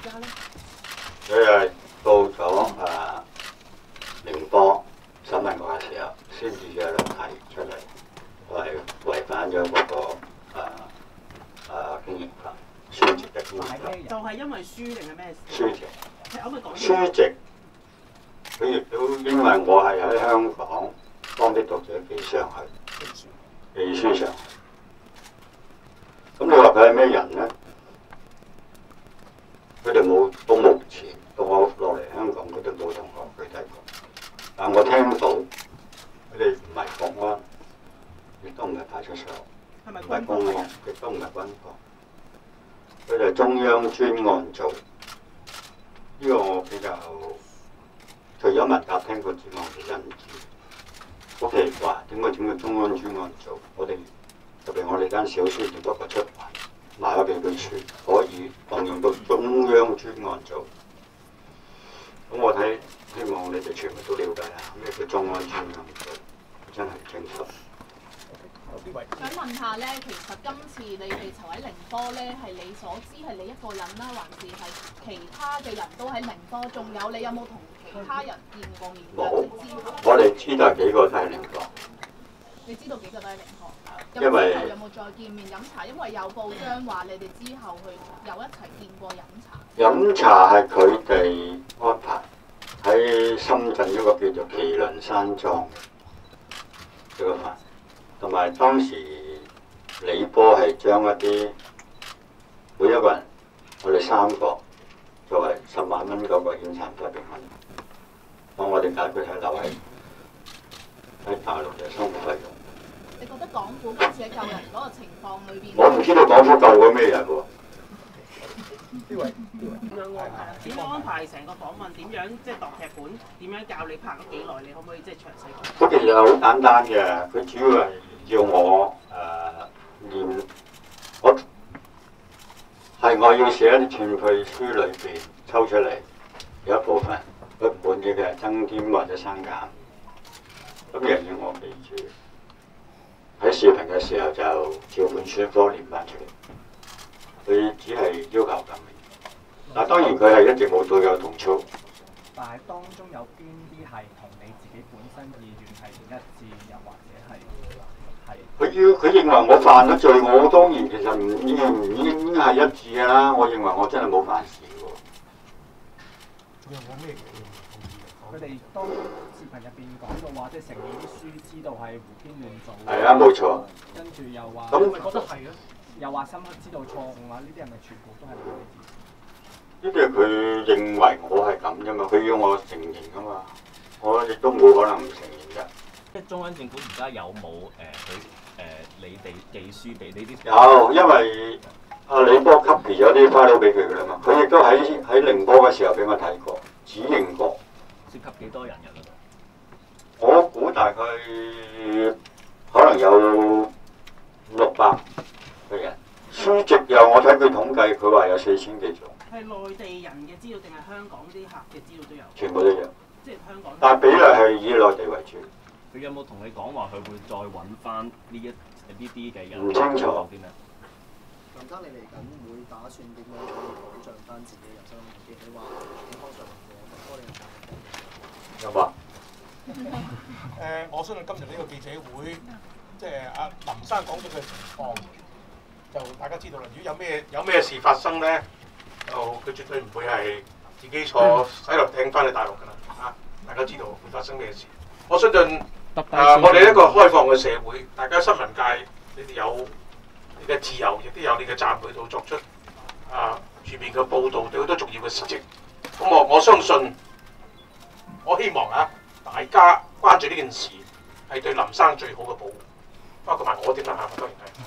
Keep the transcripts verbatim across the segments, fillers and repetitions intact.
家咧？ 佢係到咗誒寧波審問我嘅時候，先至有提出嚟，係違反咗嗰、那個誒誒、呃、經營法書籍嘅經營法。 就係因為書定係咩事？ 書籍。 可唔可以講書籍，佢亦都因為我係喺香港幫啲讀者寄上去，寄書上去。咁你話佢係咩人咧？佢哋冇到目前到我落嚟香港，佢哋冇同我具體講。但我聽到佢哋唔係國安，亦都唔係派出所，唔係公安，亦都唔係軍方。佢哋係中央專案組。呢個我比較除咗文革聽過之外，其實唔知。好奇怪，點解點解中央專案組？我哋特別我哋間小書店不過出版買咗幾本書，可以動用到中央專案組。咁我睇希望你哋全部都了解下咩叫中央專案組，真係唔清楚。 想問下咧，其實今次你哋囚喺寧波咧，係你所知係你一個人啦，還是係其他嘅人都喺寧波？仲有你有冇同其他人見過面？ 冇，我哋知道幾個都喺寧波。 你知道幾個都喺寧波？ 因為有冇再見面飲茶？因為有報章話你哋之後去有一齊見過飲茶。 飲茶係佢哋安排喺深圳一個叫做麒麟山莊嘅一個飯。同埋當時李波係將一啲每一個人，我哋三個作為十萬蚊嗰個遣散費俾我哋，幫我哋解決喺留喺喺大陸嘅生活費用。 你覺得港府今次喺救人嗰個情況裏邊？ 我唔知道港府救過咩人喎。 呢位呢位點樣安排？點樣安排成個訪問？點樣即係度劇本？點樣教你拍咗幾耐？你可唔可以即係詳細講？ 佢其實好簡單嘅，佢主要係要我誒念、呃，我係我要寫一啲串句書裏邊抽出嚟，有一部分佢唔滿意嘅增添或者刪減，咁又要我記住。喺視頻嘅時候就照本宣科念翻出嚟。佢只係要求咁，但當然佢係一直冇對我動粗。 但係當中有邊啲係同你自己本身意願係唔一致，又或者係係？ 佢要佢認為我犯咗罪，我當然其實唔應唔應係一致㗎啦。我認為我真係冇犯事喎。 仲有冇咩嘅？ 佢哋當視頻入邊講到話，即係承認啲書知道係胡編亂造。 係啊，冇錯。 跟住又話， 咁你咪覺得係啊？又話深刻知道錯誤啊！呢啲係咪全部都係你自己？ 呢啲係佢認為我係咁啫嘛，佢要我承認㗎嘛，我亦都冇可能唔承認㗎。 即係中央政府而家有冇誒佢誒你哋寄書俾呢啲？ 有，因為阿李波 copy 咗啲 file 俾佢㗎啦嘛，佢亦都喺喺寧波嘅時候俾我睇過，指認過。 涉及幾多人㗎嗰度？ 我估大概可能有五六百個人。書籍又我睇佢統計，佢話有四千幾種。 係內地人嘅資料定係香港啲客嘅資料都有？ 全部都有。 即係香港。 但係比例係以內地為主。 佢有冇同你講話佢會再揾翻呢一呢啲嘅人？ 唔清楚。 啲咩？ 林生，你嚟緊會打算點樣可以保障翻自己人身安全？你話警方上門嘅，多你有冇？ 有冇？ 誒，我相信今日呢個記者會，即係阿林生講咗嘅情況，就大家知道啦。如果有咩有咩事發生咧，就佢絕對唔會係自己坐洗頭艇翻去大陸㗎啦。啊，大家知道會發生咩事。我相信誒、呃，我哋一個開放嘅社會，大家新聞界你哋有你嘅自由，亦都有你嘅責任去到作出啊全面嘅報導，對好多重要嘅事情。咁我我相信，我希望啊，大家關注呢件事係對林生最好嘅保護，包括埋我點諗下，當然係。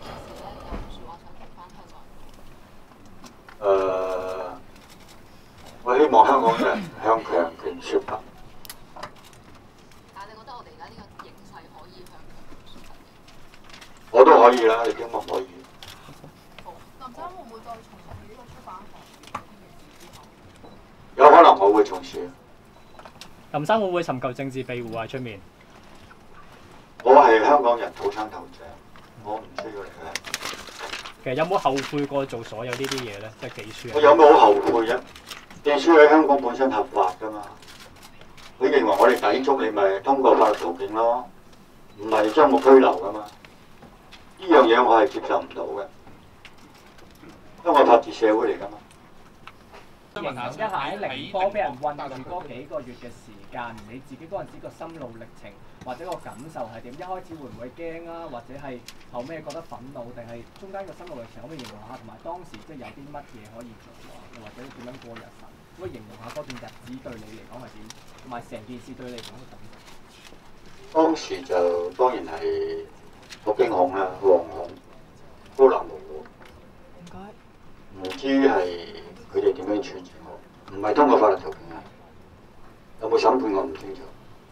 誒、呃，我希望香港人向強權説不。 但係你覺得我哋而家呢個形勢可以向強權説不？ 我都可以啦，你點解唔可以？ 好，林生會唔會再重入呢個出版行業？ 有可能我會從事。 林生會唔會尋求政治庇護啊？出面？ 我係香港人土生土長，我唔需要嚟嘅。 其實有冇後悔過做所有呢啲嘢咧？即係記書。 我有冇後悔啫？記書喺香港本身合法㗎嘛。佢認為我哋抵觸，你咪通過法律途徑咯，唔係將我拘留㗎嘛。呢樣嘢我係接受唔到嘅，因為法治社會嚟㗎嘛。 形容一下喺寧波俾人韞住嗰幾個月嘅時間，你自己嗰陣時個心路歷程或者個感受係點？一開始會唔會驚啊？或者係後尾覺得憤怒，定係中間個心路歷程可唔可以形容下？同埋當時即係有啲乜嘢可以做啊？又或者點樣過日神？可唔可以形容下嗰段日子對你嚟講係點？同埋成件事對你嚟講嘅感受？ 當時就當然係好驚恐啦，惶恐、高難模糊。唔該。唔知係佢哋點樣處置我？唔係通過法律途徑啊！有冇審判我唔清楚。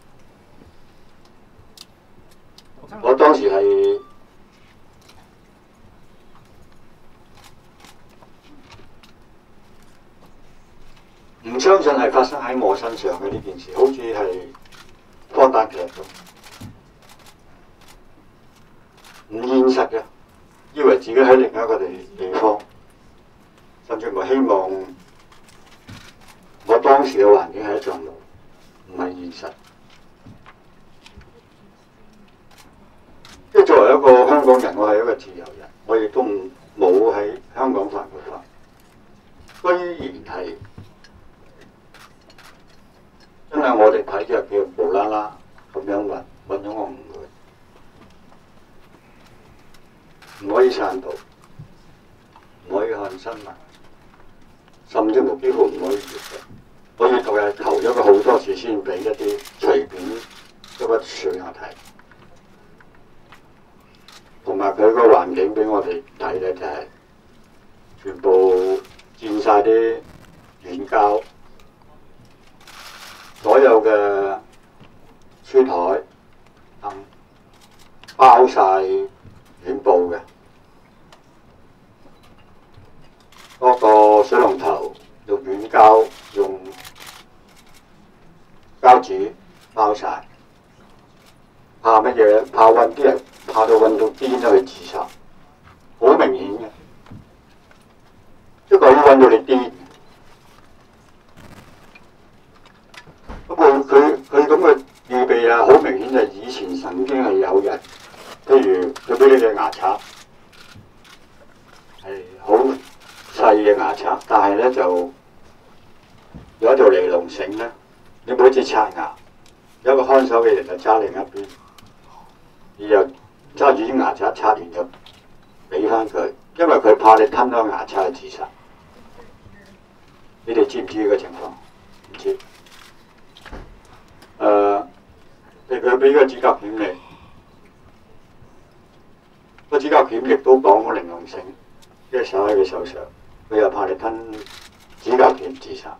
我當時係唔相信係發生喺我身上嘅呢件事，好似係荒誕劇咁，唔現實嘅，以為自己喺另一個地地方，甚至乎希望我當時嘅環境係一場夢，唔係現實。即係作為一個香港人，我係一個自由人，我亦都冇喺香港犯過法，居然係真係我哋睇嘅叫無啦啦咁樣運運咗我五個月，唔可以散步，唔可以看新聞，甚至乎幾乎唔可以閱讀。我閱讀係求咗佢好多次先俾一啲隨便一筆水我睇。同埋佢個環境俾我哋睇咧，就係全部佔晒啲軟膠，所有嘅書台凳包晒軟布嘅，嗰個水龍頭用軟膠用膠紙包晒，怕乜嘢？怕暈啲人。怕到暈到癲咗去自殺，好明顯嘅，一個人暈到你癲。不過佢佢咁嘅預備啊，好明顯就係以前曾經係有人，譬如佢俾你嘅牙刷，係好細嘅牙刷，但係咧就有一條尼龍繩咧，你每次刷牙，有一個看守嘅人就揸另一邊，你又揸住啲牙刷，刷完就俾翻佢，因為佢怕你吞咗牙刷去自殺。你哋知唔知呢個情況？唔知。誒、呃，譬如佢俾個指甲鉗你，個指甲鉗亦都綁個尼龍繩，即係手喺佢手上，佢又怕你吞指甲鉗自殺。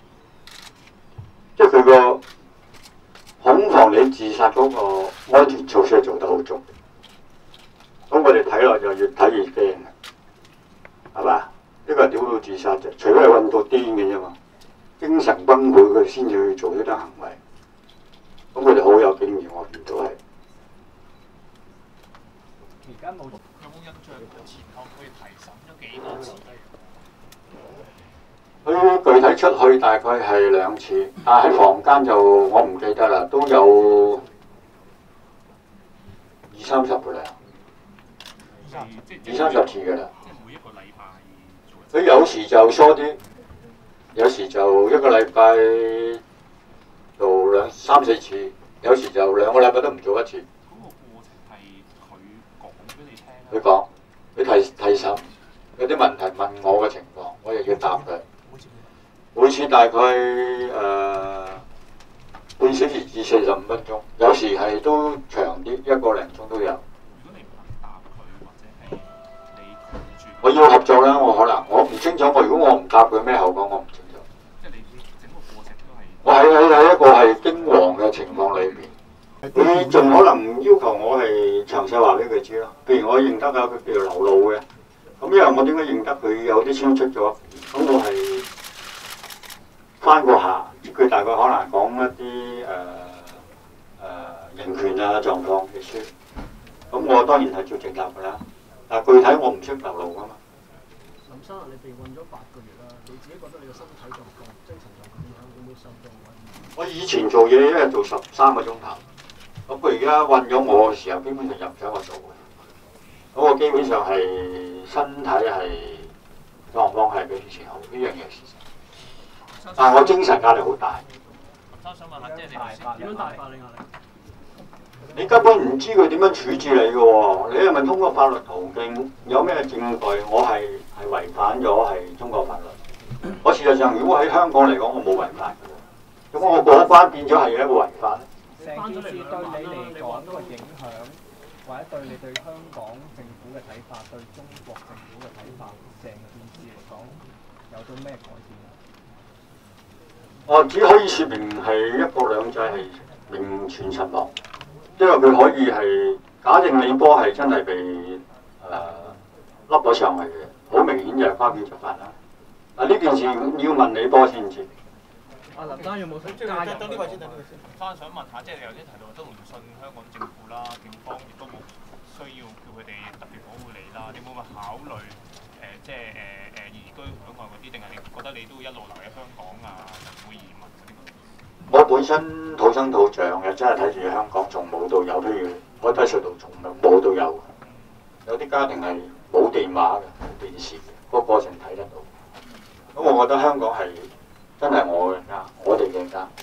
即係佢個恐防你自殺嗰個安全措施係做得好足。咁我哋睇落就越睇越驚嘅，係嘛？呢個係屌到自殺啫，除非係暈到癲嘅啫嘛，精神崩潰佢先至去做呢啲行為。咁佢哋好有經驗，我見到係。 期間冇有冇印象前後佢提審咗幾多次？ 佢具體出去大概係兩次，但係喺房間就我唔記得啦，都有二三十個啦。二三十次㗎啦，佢有時就疏啲，有時就一個禮拜做兩三四次，有時就兩個禮拜都唔做一次。 嗰個過程係佢講俾你聽。 佢講，佢提提審，有啲問題問我嘅情況，我又要答佢。每次大概誒、呃、半小時至四十五分鐘，有時係都長啲，一個零鐘都有。我要合作啦，我可能我唔清楚。我如果我唔答佢咩後果，我唔清楚。 即係你整個過程都係。 我喺喺喺一個係驚惶嘅情況裏邊，佢盡可能要求我係詳細話俾佢知咯。譬如我認得啊，佢譬如流露嘅，咁因為我點解認得佢有啲超出咗？咁我係翻過下，佢大概可能講一啲誒誒人權啊狀況嘅書。咁我當然係做正答㗎啦。 但具體我唔識流露噶嘛。 林生啊，你被困咗八個月啦，你自己覺得你嘅身體狀況、精神狀況點樣？會唔會受到困擾？ 我以前做嘢一日做十三個鐘頭，咁佢而家困咗我嘅時候，基本上入唔使我做嘅。咁我基本上係身體係狀況係比以前好，呢樣嘢事實。但係我精神壓力好大。 我想問下，即係你點樣大法你壓力？ 你根本唔知佢點樣處置你嘅喎，你係咪通過法律途徑有咩證據？我係係違反咗係中國法律。我事實上如果喺香港嚟講，我冇違法嘅，咁我過關變咗係一個違法。 成件事對你嚟講個影響，或者對你對香港政府嘅睇法，對中國政府嘅睇法，成件事嚟講有咗咩改變？ 我只可以説明係一國兩制係名存實亡。因為佢可以係假定李波係真係被誒笠咗上去嘅，好明顯就係跨境執法啦。嗱呢件事要問李波先知。 阿林生有冇想加入？ 等呢位先，等呢位先。 翻想問下，即係你頭先提到都唔信香港政府啦，警方亦都冇需要叫佢哋特別保護你啦。你有冇話考慮誒、呃，即係誒誒移居海外嗰啲，定係你覺得你都一路留喺香港啊，唔會移民嗰啲？ 我本身土生土長嘅，真係睇住香港從冇到有，譬如海底隧道從冇到有，有啲家庭係冇電話嘅、冇電視嘅，嗰個過程睇得到。咁我覺得香港係真係我嘅家，我哋嘅家。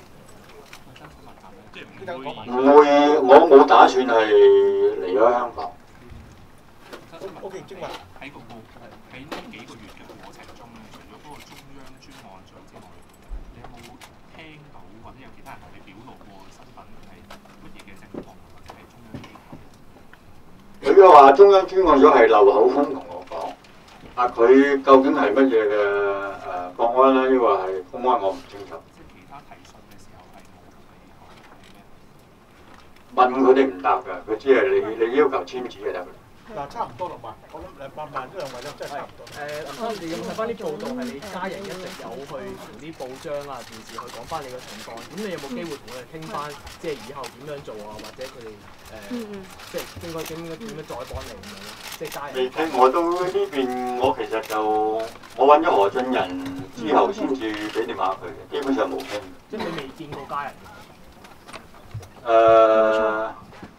唔會，我冇打算係離開香港。 O K， 精華喺個報喺呢幾個月嘅過程中，除咗嗰個中央專案組之外，你有冇聽到或者有其他人同你表露過身份係乜嘢嘅情況，或者係中央機構？ 佢嘅話中央專案組係漏口風同我講，啊佢究竟係乜嘢嘅誒國安咧，抑或係公安，我唔清楚。 即係其他提訊嘅時候係冇同你講係咩？ 問佢哋唔答㗎，佢只係你你要求簽字就得㗎。 嗱，差唔多啦嘛，我諗兩百萬呢兩位咧真係差唔多。 誒，林生，你有冇睇翻啲報道係你家人一直有去同啲報章啊、電視去講翻你嘅情況？咁你有冇機會同佢哋傾翻，即係以後點樣做啊？或者佢哋誒，即係應該點樣點樣再幫你咁樣咧？即係家人。 未聽，我都呢邊我其實就我揾咗何俊仁之後先至俾電話佢嘅，基本上冇傾。 即係你未見過家人？ 誒、呃，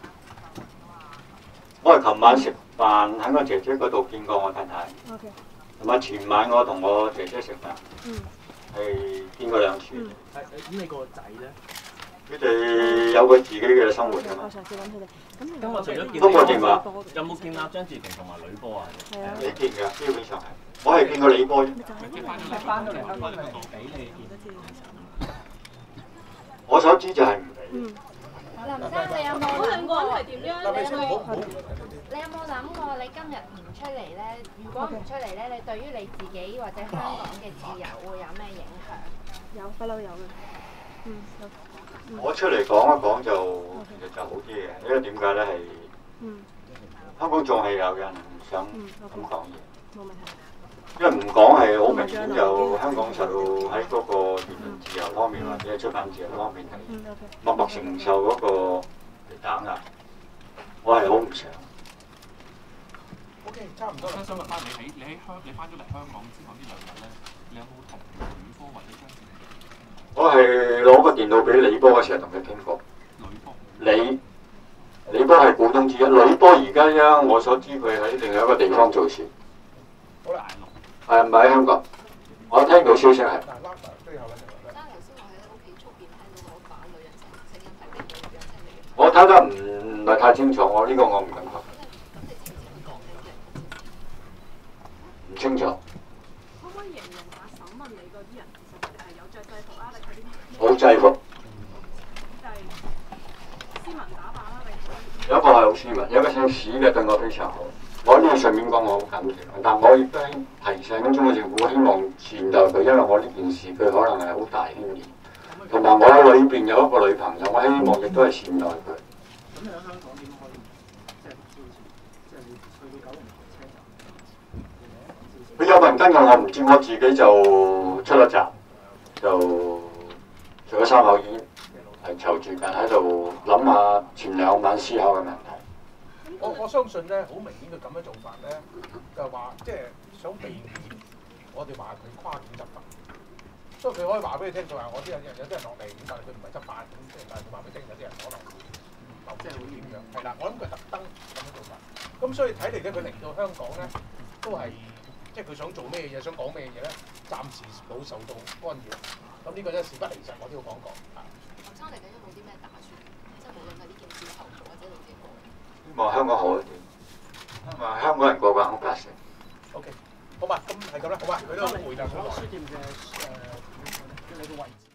我係琴晚食飯喺我姐姐嗰度見過我太太，同埋前晚我同我姐姐食飯，係見過兩次。 係誒，咁你個仔咧？ 佢哋有佢自己嘅生活㗎嘛。 咁我除咗見通過電話， 有冇見阿張志婷同埋呂波啊？ 你見㗎，基本上係。我係見過李波啫。 翻到嚟香港係唔俾你見。 我所知就係唔俾。 林生，你有冇諗過係點樣？你有冇你有冇諗過你今日唔出嚟咧？如果唔出嚟咧，你對於你自己或者香港嘅自由會有咩影響？ 有，不嬲有嘅。嗯， 我出嚟講一講就其實就好啲嘅，因為點解咧係香港仲係有人想咁講嘢。 冇問題。 因為唔講係好明顯，就香港受到喺嗰個言論自由方面或者出版自由方面係默默承受嗰個打壓，我係好唔想。 O K， 差唔多啦。 想問翻你喺你喺香你翻咗嚟香港之後呢兩日咧，你有冇同呂波或者張志婷？ 我係攞個電腦俾李波嘅時候同佢傾過。 呂波。 李李波係股東之一，呂波而家咧，我所知佢喺另外一個地方做事。 好啦。 係唔係喺香港？我聽到消息係。 生頭先我喺屋企出邊聽到我把女人聲聲音係邊個女人聲嚟嘅？ 我睇得唔係太清楚，我呢個我唔敢講。唔清楚。 可唔可以形容下審問你嗰啲人其實佢哋係有着制服啊，定係啲咩？ 冇制服。 就係斯文打扮啦，定係？ 有一個係好斯文，有一個姓史嘅對我非常好。我呢個順便講我好感謝，但我亦都提醒中國政府，希望善待佢，因為我呢件事佢可能係好大牽連。同埋我裏邊有一個女朋友，我希望亦都係善待佢。 咁你喺香港點可以即係消遣？即係你去到九龍車站。 佢有冇人跟我，我唔知，我自己就出咗閘，就做咗三口煙，係籌住緊喺度諗下前兩晚思考嘅問題。 我我相信咧，好明顯佢咁樣做法咧，就係話即係想避免我哋話佢跨境執法。所以佢可以話俾你聽，佢話我啲人有啲人落嚟，咁但係佢唔係執法，咁即係但係佢話俾你聽，有啲人可能會留即係會點樣？係啦，我諗佢特登咁樣做法。咁所以睇嚟咧，佢嚟到香港咧，都係即係佢想做咩嘢，想講咩嘢咧，暫時冇受到干擾。咁呢個咧事不離實，我都要講講。 林生嚟緊有冇啲咩打算？即係無論係呢件事後續或者你自己個人。 希望香港好一點，希望香港人過慣好百姓。 OK， 好嘛，咁係咁啦，好嘛，佢都回答咗。 書店嘅誒，叫你個位置。